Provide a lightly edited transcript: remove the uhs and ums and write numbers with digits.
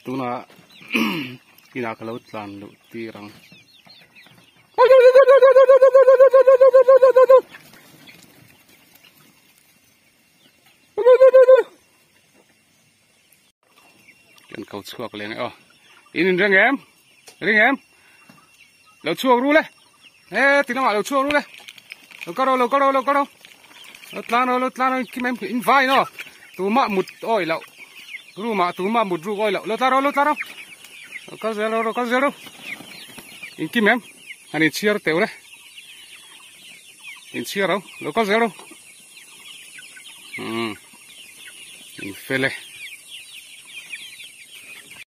tuna kina kalau tlan lu tirang kan kau chuak leng in reng em lo chuak ru le tino lo chuak ru le lo caro lo tlan kim em in vai no tu ma mut oi lo ru ma tu ma mut ru oi lo taro lo ka zero in kim em ani chiar teu le in chiar lo ka zero in fele